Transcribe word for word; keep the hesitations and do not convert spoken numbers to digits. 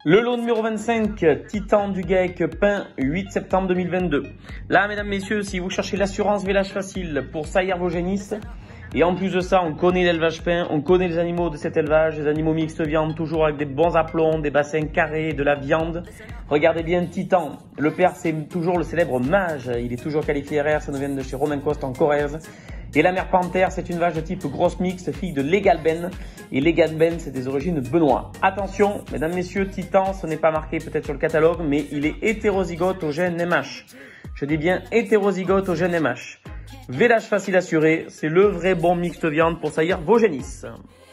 Le lot numéro vingt-cinq, Titan du Geek, peint huit septembre deux mille vingt-deux. Là, mesdames, messieurs, si vous cherchez l'assurance vélage facile pour saillir vos génisses, et en plus de ça, on connaît l'élevage peint, on connaît les animaux de cet élevage, les animaux mixtes viande, toujours avec des bons aplombs, des bassins carrés, de la viande. Regardez bien Titan. Le père, c'est toujours le célèbre mage. Il est toujours qualifié R R, ça nous vient de chez Romain Coste en Corrèze. Et la mère Panthère, c'est une vache de type grosse mixte, fille de Legalben. Et Legalben, c'est des origines Benoît. Attention, mesdames, messieurs, Titan, ce n'est pas marqué peut-être sur le catalogue, mais il est hétérozygote au gène M H. Je dis bien hétérozygote au gène M H. Vélage facile assuré, c'est le vrai bon mixte viande pour saillir vos génisses.